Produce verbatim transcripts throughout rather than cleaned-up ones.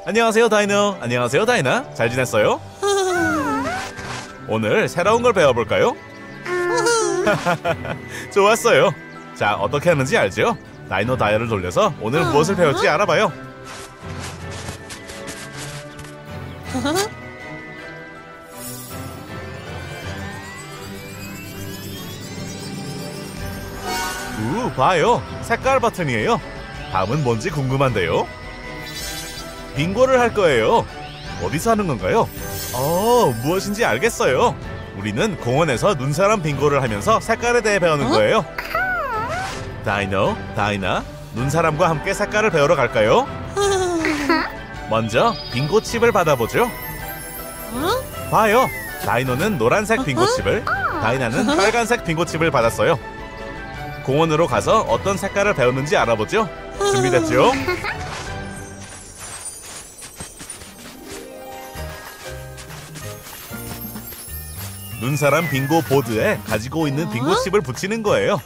안녕하세요 다이노. 안녕하세요 다이나. 잘 지냈어요? 오늘 새로운 걸 배워볼까요? 좋았어요. 자, 어떻게 하는지 알죠? 다이노 다이얼을 돌려서 오늘 무엇을 배울지 알아봐요. 우, 봐요. 색깔 버튼이에요. 다음은 뭔지 궁금한데요. 빙고를 할 거예요. 어디서 하는 건가요? 어, 무엇인지 알겠어요. 우리는 공원에서 눈사람 빙고를 하면서 색깔에 대해 배우는 거예요. 다이노, 다이나, 눈사람과 함께 색깔을 배우러 갈까요? 먼저 빙고 칩을 받아보죠. 봐요. 다이노는 노란색 빙고 칩을, 다이나는 빨간색 빙고 칩을 받았어요. 공원으로 가서 어떤 색깔을 배우는지 알아보죠. 준비됐죠? 눈사람 빙고 보드에 가지고 있는 빙고 칩을 붙이는 거예요.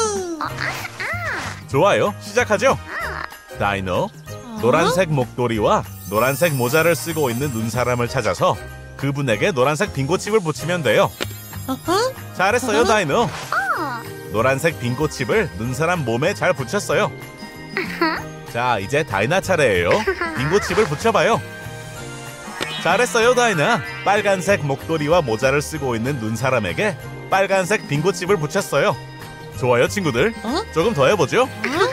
좋아요. 시작하죠. 다이노, 노란색 목도리와 노란색 모자를 쓰고 있는 눈사람을 찾아서 그분에게 노란색 빙고 칩을 붙이면 돼요. 잘했어요 다이노. 노란색 빙고 칩을 눈사람 몸에 잘 붙였어요. 자, 이제 다이나 차례예요. 빙고 칩을 붙여봐요. 잘했어요 다이나. 빨간색 목도리와 모자를 쓰고 있는 눈사람에게 빨간색 빙고 칩을 붙였어요. 좋아요 친구들. 조금 더 해보죠.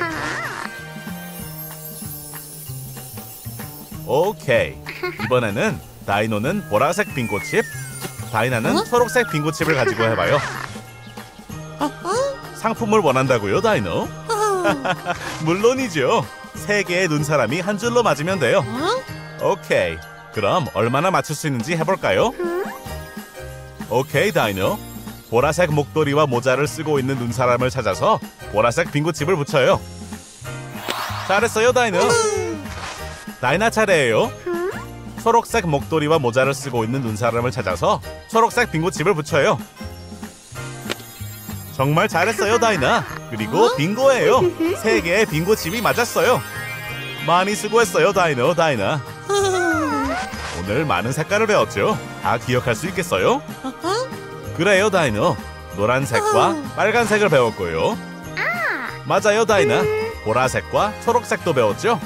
오케이. 이번에는 다이노는 보라색 빙고 칩, 다이나는 초록색 빙고 칩을 가지고 해봐요. 상품을 원한다고요 다이노? 물론이죠. 세 개의 눈사람이 한 줄로 맞으면 돼요. 오케이. 그럼 얼마나 맞출 수 있는지 해볼까요? 오케이 다이노. 보라색 목도리와 모자를 쓰고 있는 눈사람을 찾아서 보라색 빙고칩을 붙여요. 잘했어요 다이노. 다이나 차례예요. 초록색 목도리와 모자를 쓰고 있는 눈사람을 찾아서 초록색 빙고칩을 붙여요. 정말 잘했어요 다이나. 그리고 빙고예요. 세 개의 빙고칩이 맞았어요. 많이 수고했어요 다이노, 다이나. 오늘 많은 색깔을 배웠죠? 다 기억할 수 있겠어요? 그래요 다이노. 노란색과 빨간색을 배웠고요. 맞아요 다이나. 보라색과 초록색도 배웠죠?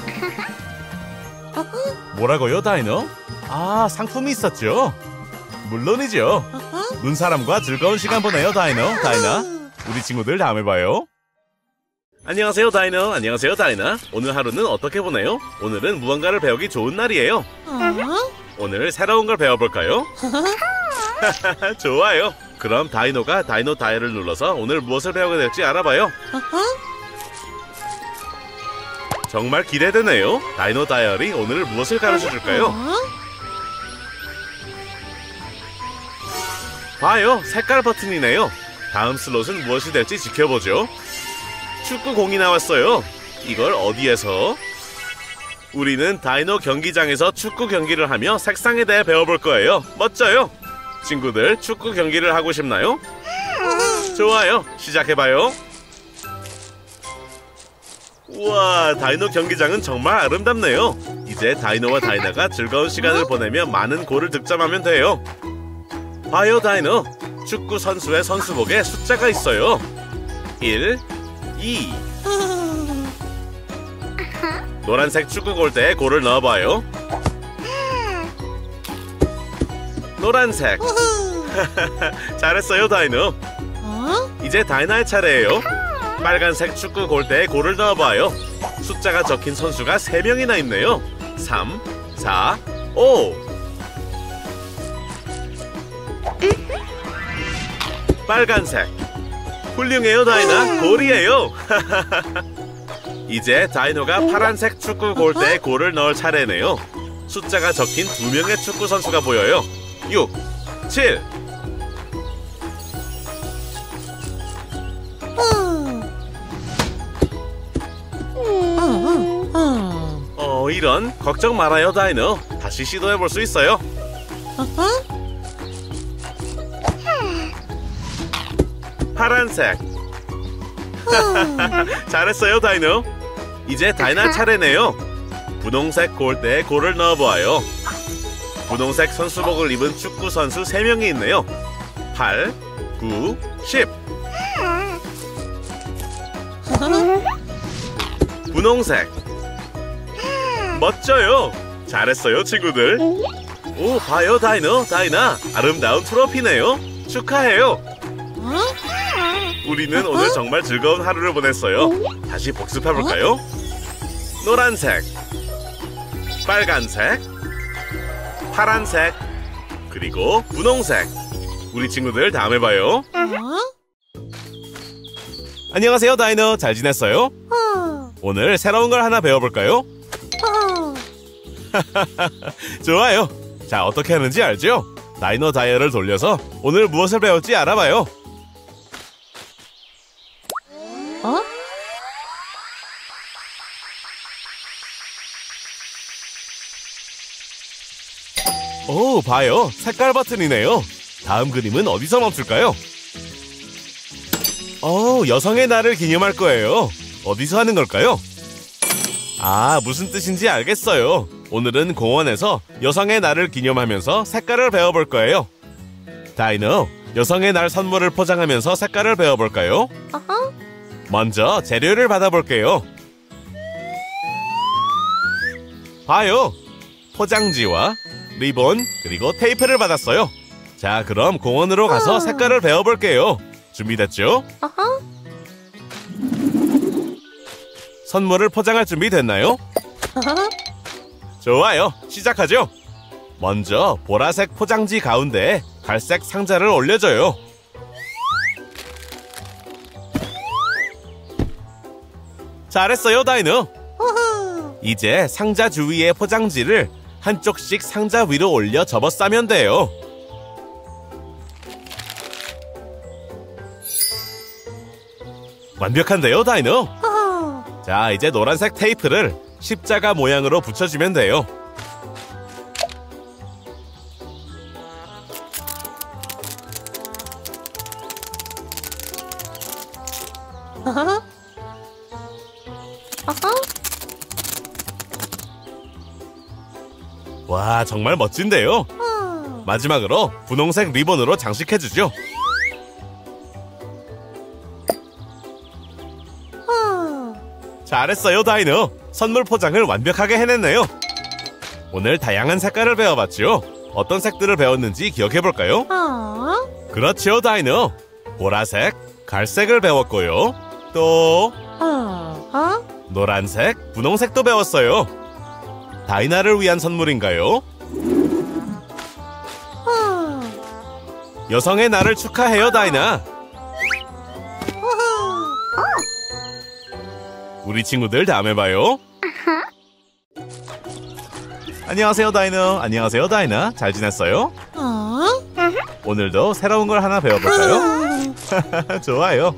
뭐라고요 다이노? 아, 상품이 있었죠? 물론이죠. 눈사람과 즐거운 시간 보내요 다이노, 다이나. 우리 친구들 다음에 봐요. 안녕하세요 다이노. 안녕하세요 다이나. 오늘 하루는 어떻게 보내요? 오늘은 무언가를 배우기 좋은 날이에요. 오늘 새로운 걸 배워볼까요? 좋아요. 그럼 다이노가 다이노 다이얼을 눌러서 오늘 무엇을 배우게 될지 알아봐요. 정말 기대되네요. 다이노 다이얼이 오늘 무엇을 가르쳐줄까요? 봐요. 색깔 버튼이네요. 다음 슬롯은 무엇이 될지 지켜보죠. 축구공이 나왔어요. 이걸 어디에서? 우리는 다이노 경기장에서 축구 경기를 하며 색상에 대해 배워볼 거예요. 멋져요. 친구들, 축구 경기를 하고 싶나요? 좋아요. 시작해봐요. 우와, 다이노 경기장은 정말 아름답네요. 이제 다이노와 다이나가 즐거운 시간을 보내며 많은 골을 득점하면 돼요. 봐요 다이노. 축구 선수의 선수복에 숫자가 있어요. 일, 이. 노란색 축구 골대에 골을 넣어봐요. 노란색. 잘했어요 다이노. 이제 다이나의 차례예요. 빨간색 축구 골대에 골을 넣어봐요. 숫자가 적힌 선수가 세 명이나 있네요. 삼, 사, 오. 빨간색. 훌륭해요 다이나. 골이에요. 이제 다이노가 파란색 축구 골대에 골을 넣을 차례네요. 숫자가 적힌 두 명의 축구 선수가 보여요. 육, 칠. 어, 이런. 걱정 말아요 다이노. 다시 시도해볼 수 있어요. 파란색. 잘했어요 다이노. 이제 다이나 차례네요. 분홍색 골대에 골을 넣어보아요. 분홍색 선수복을 입은 축구 선수 세 명이 있네요. 팔, 구, 십. 분홍색. 멋져요. 잘했어요, 친구들. 오, 봐요, 다이너, 다이나. 아름다운 트로피네요. 축하해요. 우리는 오늘 정말 즐거운 하루를 보냈어요. 다시 복습해볼까요? 노란색, 빨간색, 파란색, 그리고 분홍색. 우리 친구들 다음에 봐요. 안녕하세요, 다이너. 잘 지냈어요? 오늘 새로운 걸 하나 배워볼까요? 좋아요. 자, 어떻게 하는지 알죠? 다이너 다이얼을 돌려서 오늘 무엇을 배울지 알아봐요. 어? 오, 봐요. 색깔 버튼이네요. 다음 그림은 어디서 멈출까요? 오, 여성의 날을 기념할 거예요. 어디서 하는 걸까요? 아, 무슨 뜻인지 알겠어요. 오늘은 공원에서 여성의 날을 기념하면서 색깔을 배워볼 거예요. 다이너, 여성의 날 선물을 포장하면서 색깔을 배워볼까요? 어허. 먼저 재료를 받아볼게요. 봐요. 포장지와 리본, 그리고 테이프를 받았어요. 자, 그럼 공원으로 가서 색깔을 배워볼게요. 준비됐죠? 어허. 선물을 포장할 준비 됐나요? 어허. 좋아요. 시작하죠. 먼저 보라색 포장지 가운데에 갈색 상자를 올려줘요. 잘했어요, 다이너. 어허. 이제 상자 주위의 포장지를 한쪽씩 상자 위로 올려 접어 싸면 돼요. 완벽한데요, 다이너? 어허. 자, 이제 노란색 테이프를 십자가 모양으로 붙여주면 돼요. 어허. 어허. 와, 정말 멋진데요? 어. 마지막으로 분홍색 리본으로 장식해주죠. 어. 잘했어요, 다이너. 선물 포장을 완벽하게 해냈네요. 오늘 다양한 색깔을 배워봤죠? 어떤 색들을 배웠는지 기억해볼까요? 어. 그렇죠, 다이너. 보라색, 갈색을 배웠고요. 또 어. 어. 노란색, 분홍색도 배웠어요. 다이나를 위한 선물인가요? 어. 여성의 날을 축하해요, 다이나. 어허. 우리 친구들 다음에 봐요. 안녕하세요, 다이너. 안녕하세요, 다이나. 잘 지냈어요? 어. 오늘도 새로운 걸 하나 배워볼까요? 좋아요.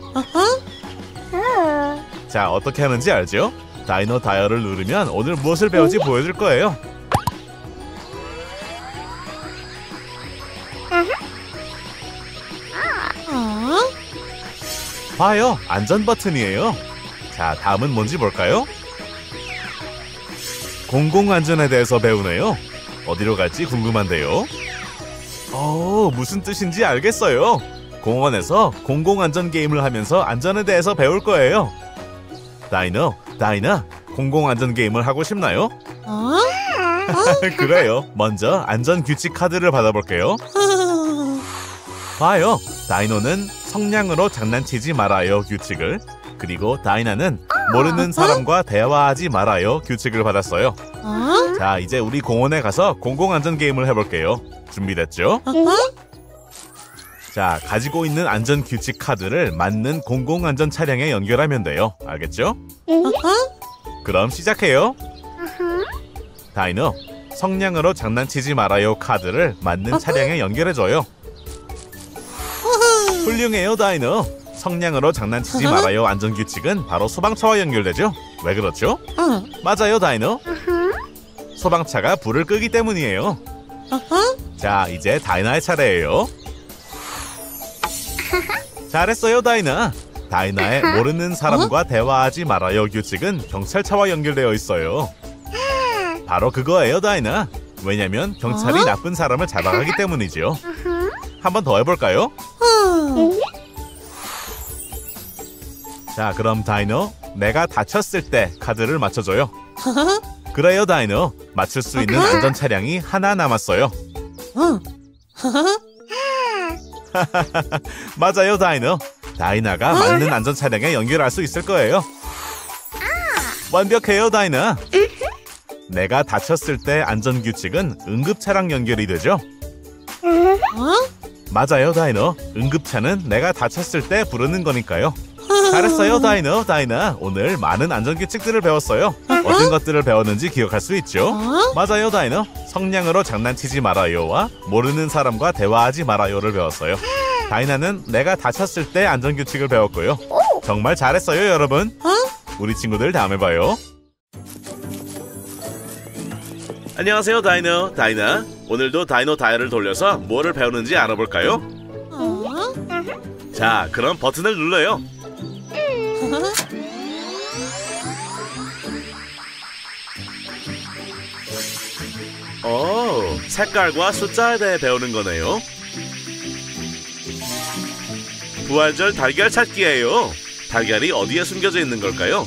어허. 자, 어떻게 하는지 알죠? 다이너 다이얼을 누르면 오늘 무엇을 배울지 보여줄 거예요. 어. 봐요. 안전 버튼이에요. 자, 다음은 뭔지 볼까요? 공공안전에 대해서 배우네요. 어디로 갈지 궁금한데요. 어, 무슨 뜻인지 알겠어요. 공원에서 공공안전 게임을 하면서 안전에 대해서 배울 거예요. 다이너, 다이나, 공공안전 게임을 하고 싶나요? 어. 그래요. 먼저 안전규칙 카드를 받아볼게요. 봐요. 다이노는 성냥으로 장난치지 말아요 규칙을, 그리고 다이나는 모르는 사람과 대화하지 말아요 규칙을 받았어요. 어. 자, 이제 우리 공원에 가서 공공안전 게임을 해볼게요. 준비됐죠? 어허. 자, 가지고 있는 안전규칙 카드를 맞는 공공안전 차량에 연결하면 돼요. 알겠죠? 어허. 그럼 시작해요. 다이너, 성냥으로 장난치지 말아요 카드를 맞는 차량에 연결해줘요. 훌륭해요, 다이너. 성냥으로 장난치지 말아요 안전규칙은 바로 소방차와 연결되죠? 왜 그렇죠? 어. 맞아요, 다이너. 소방차가 불을 끄기 때문이에요. 어허. 자, 이제 다이나의 차례예요. 잘했어요, 다이나. 다이나의 모르는 사람과 대화하지 말아요 규칙은 경찰차와 연결되어 있어요. 바로 그거예요, 다이나. 왜냐면 경찰이 어? 나쁜 사람을 잡아가기 때문이죠. 한번 더 해볼까요? 어. 자, 그럼 다이노, 내가 다쳤을 때 카드를 맞춰줘요. 어? 그래요, 다이노. 맞출 수 있는 어허. 안전 차량이 하나 남았어요. 어. 맞아요, 다이노. 다이나가 어? 맞는 안전 차량에 연결할 수 있을 거예요. 완벽해요, 다이나. 내가 다쳤을 때 안전 규칙은 응급 차량 연결이 되죠. 어? 맞아요, 다이노. 응급차는 내가 다쳤을 때 부르는 거니까요. 잘했어요, 다이노. 다이나, 오늘 많은 안전 규칙들을 배웠어요. 어떤 것들을 배웠는지 기억할 수 있죠? 어? 맞아요, 다이노. 성냥으로 장난치지 말아요와 모르는 사람과 대화하지 말아요를 배웠어요. 다이나는 내가 다쳤을 때 안전 규칙을 배웠고요. 정말 잘했어요, 여러분. 어? 우리 친구들 다음에 봐요. 안녕하세요, 다이노. 다이나, 오늘도 다이노 다이얼을 돌려서 뭐를 배우는지 알아볼까요? 어? 자, 그럼 버튼을 눌러요. 오, 색깔과 숫자에 대해 배우는 거네요. 부활절 달걀 찾기예요. 달걀이 어디에 숨겨져 있는 걸까요?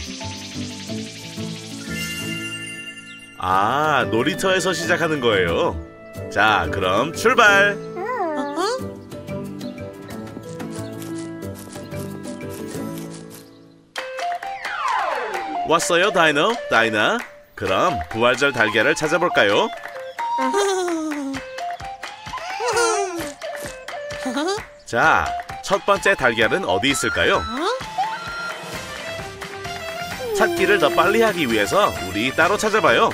아, 놀이터에서 시작하는 거예요. 자, 그럼 출발! 어? 왔어요, 다이노, 다이나. 그럼 부활절 달걀을 찾아볼까요? 자, 첫 번째 달걀은 어디 있을까요? 찾기를 더 빨리 하기 위해서 우리 따로 찾아봐요.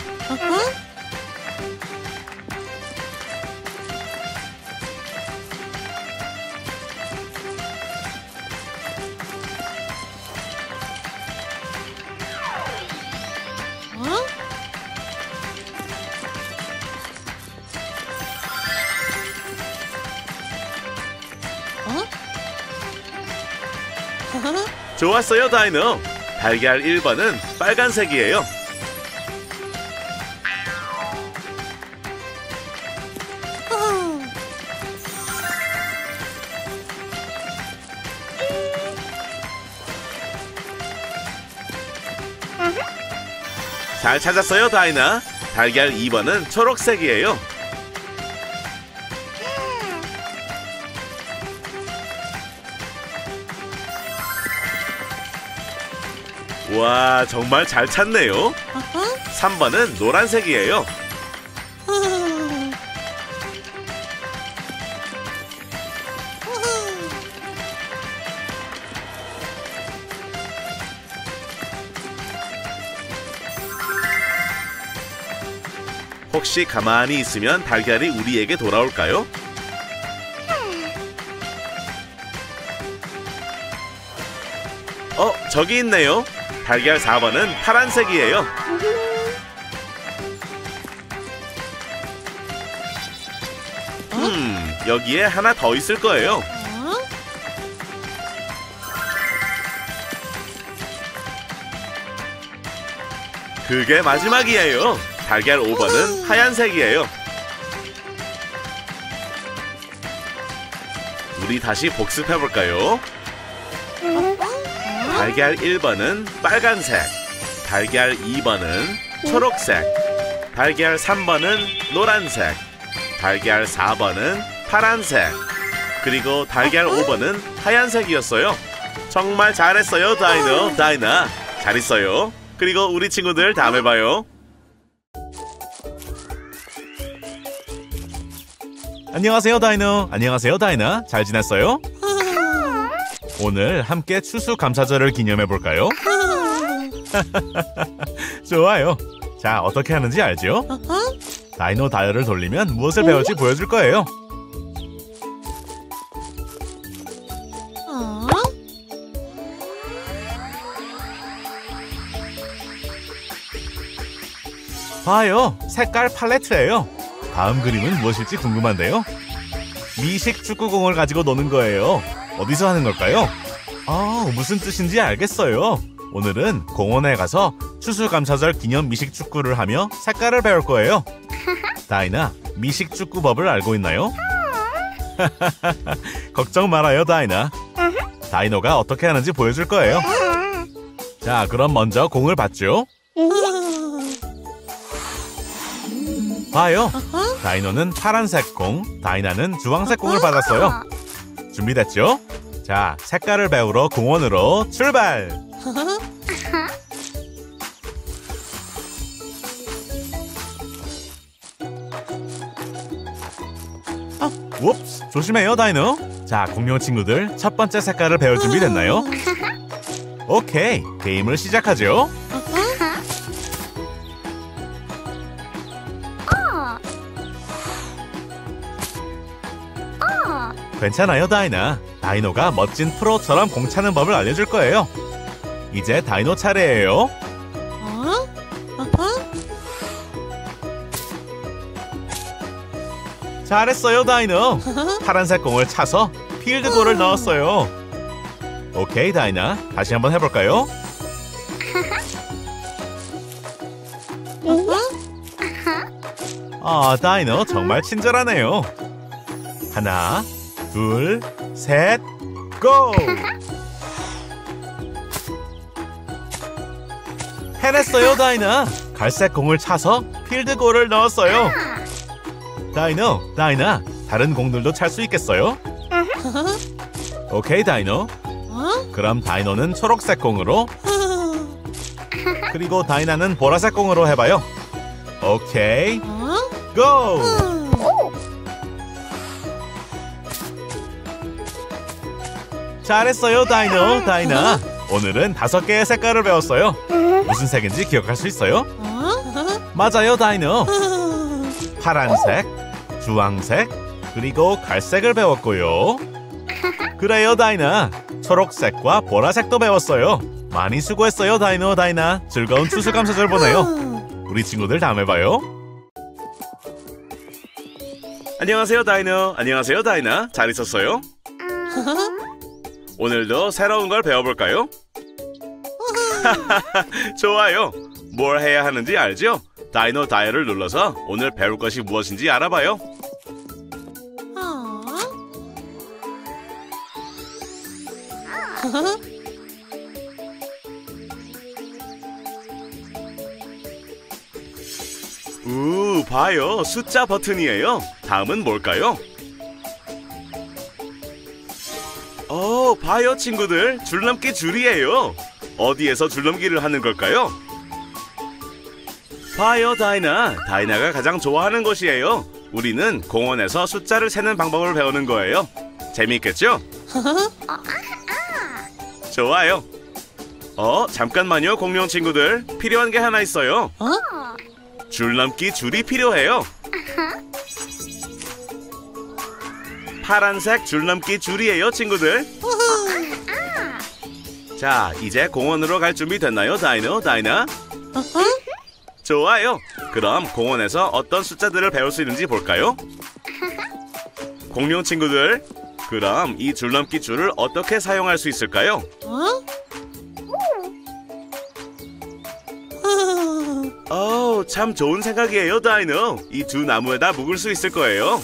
좋았어요, 다이노. 달걀 일 번은 빨간색이에요. 잘 찾았어요, 다이나. 달걀 이 번은 초록색이에요. 와, 정말 잘 찾네요. 삼 번은 노란색이에요. 혹시 가만히 있으면 달걀이 우리에게 돌아올까요? 어, 저기 있네요. 달걀 사 번은 파란색이에요. 음, 여기에 하나 더 있을 거예요. 그게 마지막이에요. 달걀 오 번은 하얀색이에요. 우리 다시 복습해볼까요? 달걀 일 번은 빨간색, 달걀 이 번은 초록색, 달걀 삼 번은 노란색, 달걀 사 번은 파란색, 그리고 달걀 오 번은 하얀색이었어요. 정말 잘했어요, 다이노, 다이나. 잘 있어요. 그리고 우리 친구들 다음에 봐요. 안녕하세요, 다이노. 안녕하세요, 다이나. 잘 지냈어요? 오늘 함께 추수감사절을 기념해볼까요? 좋아요. 자, 어떻게 하는지 알죠? 다이노 다이얼을 돌리면 무엇을 배울지 보여줄 거예요. 봐요, 색깔 팔레트예요. 다음 그림은 무엇일지 궁금한데요. 미식 축구공을 가지고 노는 거예요. 어디서 하는 걸까요? 아, 무슨 뜻인지 알겠어요. 오늘은 공원에 가서 추수감사절 기념 미식축구를 하며 색깔을 배울 거예요. 다이나, 미식축구법을 알고 있나요? 걱정 말아요, 다이나. 다이노가 어떻게 하는지 보여줄 거예요. 자, 그럼 먼저 공을 받죠. 봐요. 다이노는 파란색 공, 다이나는 주황색 공을 받았어요. 준비됐죠? 자, 색깔을 배우러 공원으로 출발! 웁스! 조심해요, 다이노. 자, 공룡 친구들, 첫 번째 색깔을 배울 준비 됐나요? 오케이, 게임을 시작하죠. 괜찮아요, 다이나. 다이노가 멋진 프로처럼 공 차는 법을 알려줄 거예요. 이제 다이노 차례예요. 어? 아빠? 잘했어요, 다이노. 파란색 공을 차서 필드골을 넣었어요. 오케이, 다이나. 다시 한번 해볼까요? 아, 다이노 정말 친절하네요. 하나, 둘, 셋, 고! 해냈어요, 다이나. 갈색 공을 차서 필드골을 넣었어요. 다이노, 다이나, 다른 공들도 찰 수 있겠어요? 오케이, 다이노. 그럼 다이노는 초록색 공으로, 그리고 다이나는 보라색 공으로 해봐요. 오케이, 고! 잘했어요, 다이노, 다이나. 오늘은 다섯 개의 색깔을 배웠어요. 무슨 색인지 기억할 수 있어요? 맞아요, 다이노. 파란색, 주황색, 그리고 갈색을 배웠고요. 그래요, 다이나. 초록색과 보라색도 배웠어요. 많이 수고했어요, 다이노, 다이나. 즐거운 추수감사절 보내요. 우리 친구들 다음에 봐요. 안녕하세요, 다이노. 안녕하세요, 다이나. 잘 있었어요? 오늘도 새로운 걸 배워볼까요? 좋아요. 뭘 해야 하는지 알죠? 다이노 다이얼을 눌러서 오늘 배울 것이 무엇인지 알아봐요. 우, 봐요. 숫자 버튼이에요. 다음은 뭘까요? 어, 봐요, 친구들. 줄넘기 줄이에요. 어디에서 줄넘기를 하는 걸까요? 봐요, 다이나. 다이나가 가장 좋아하는 것이에요. 우리는 공원에서 숫자를 세는 방법을 배우는 거예요. 재미있겠죠? 좋아요. 어, 잠깐만요, 공룡 친구들. 필요한 게 하나 있어요. 줄넘기 줄이 필요해요. 파란색 줄넘기 줄이에요, 친구들. 자, 이제 공원으로 갈 준비 됐나요, 다이노, 다이나? 좋아요. 그럼 공원에서 어떤 숫자들을 배울 수 있는지 볼까요? 공룡 친구들, 그럼 이 줄넘기 줄을 어떻게 사용할 수 있을까요? 어, 참 좋은 생각이에요, 다이노. 이 두 나무에다 묶을 수 있을 거예요.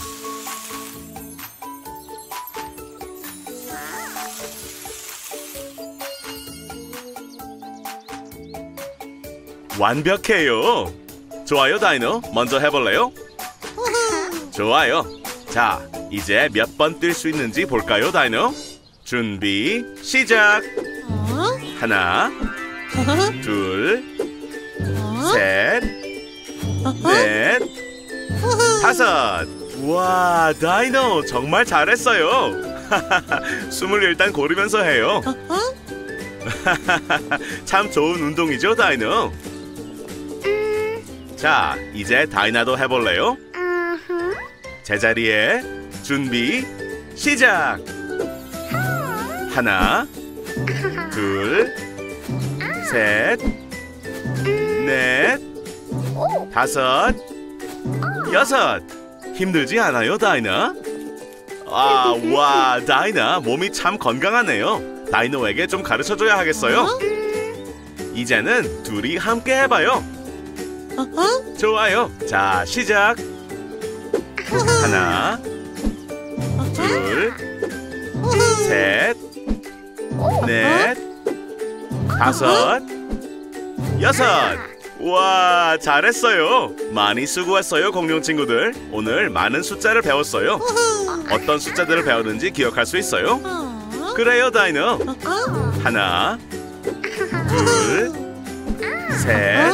완벽해요. 좋아요, 다이노. 먼저 해볼래요? 좋아요. 자, 이제 몇 번 뛸 수 있는지 볼까요, 다이노? 준비, 시작! 하나, 둘, 셋, 넷, 다섯. 와, 다이노 정말 잘했어요. 숨을 일단 고르면서 해요. 참 좋은 운동이죠, 다이노? 자, 이제 다이나도 해볼래요? 제자리에 준비, 시작! 하나, 둘, 셋, 넷, 다섯, 여섯. 힘들지 않아요, 다이나? 아, 와, 다이나 몸이 참 건강하네요. 다이노에게 좀 가르쳐줘야 하겠어요. 이제는 둘이 함께 해봐요. 어허? 좋아요. 자, 시작. 하나, 둘, 셋, 넷, 다섯, 여섯. 와, 잘했어요. 많이 수고했어요, 공룡 친구들. 오늘 많은 숫자를 배웠어요. 어떤 숫자들을 배웠는지 기억할 수 있어요? 그래요, 다이노. 하나, 둘, 셋,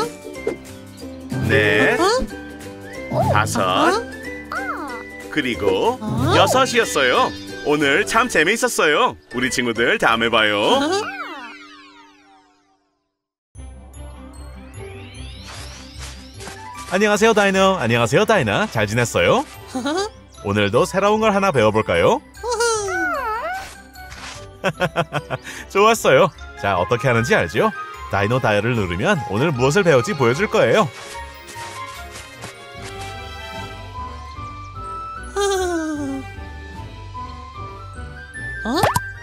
넷, 다섯, 그리고 여섯이었어요. 오늘 참 재미있었어요. 우리 친구들 다음에 봐요. 안녕하세요, 다이노. 안녕하세요, 다이나. 잘 지냈어요? 오늘도 새로운 걸 하나 배워볼까요? 좋았어요. 자, 어떻게 하는지 알죠? 다이노 다이얼을 누르면 오늘 무엇을 배울지 보여줄 거예요. 어?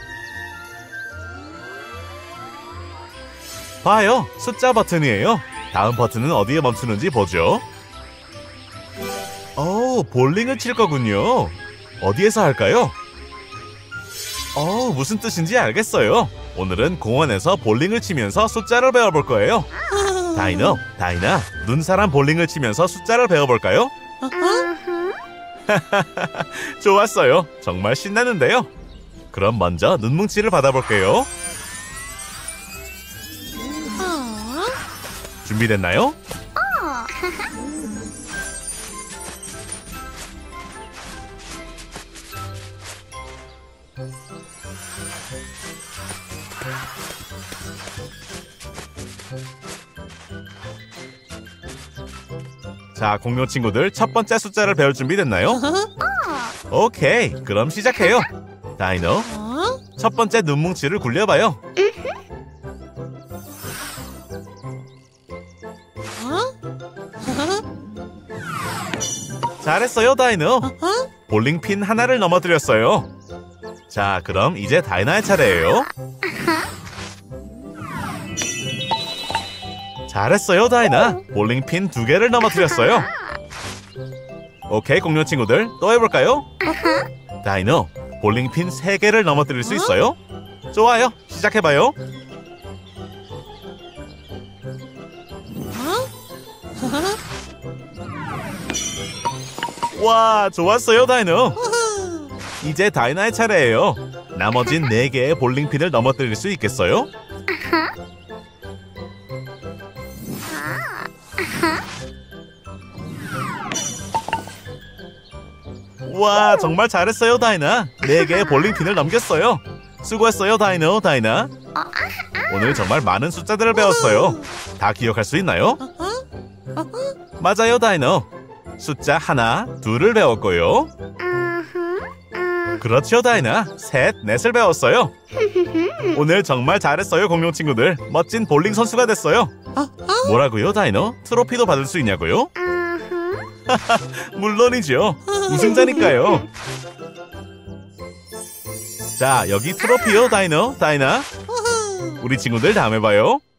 봐요, 숫자 버튼이에요. 다음 버튼은 어디에 멈추는지 보죠. 오, 볼링을 칠 거군요. 어디에서 할까요? 어, 무슨 뜻인지 알겠어요. 오늘은 공원에서 볼링을 치면서 숫자를 배워볼 거예요. 다이노, 다이나, 눈사람 볼링을 치면서 숫자를 배워볼까요? 좋았어요. 정말 신나는데요. 그럼 먼저 눈뭉치를 받아볼게요. 준비됐나요? 자, 공룡 친구들 첫 번째 숫자를 배울 준비 됐나요? 오케이, 그럼 시작해요. 다이노, 첫 번째 눈뭉치를 굴려봐요. 잘했어요, 다이노. 볼링핀 하나를 넘어뜨렸어요. 자, 그럼 이제 다이나의 차례예요. 잘했어요, 다이나. 볼링핀 두 개를 넘어뜨렸어요. 오케이, 공룡 친구들 또 해볼까요? 다이노, 볼링핀 세 개를 넘어뜨릴 수 있어요? 좋아요, 시작해봐요. 와, 좋았어요, 다이노. 이제 다이나의 차례예요. 나머진 네 개의 볼링핀을 넘어뜨릴 수 있겠어요? 와, 정말 잘했어요, 다이나. 네 개의 볼링핀을 넘겼어요. 수고했어요, 다이노, 다이나. 오늘 정말 많은 숫자들을 배웠어요. 다 기억할 수 있나요? 맞아요, 다이노. 숫자 하나, 둘을 배웠고요. 그렇죠, 다이나. 셋, 넷을 배웠어요. 오늘 정말 잘했어요, 공룡 친구들. 멋진 볼링 선수가 됐어요. 뭐라고요, 다이노? 트로피도 받을 수 있냐고요? 물론이죠. 우승자니까요. 자, 여기 트로피요, 다이노, 다이나. 우리 친구들 다음에 봐요.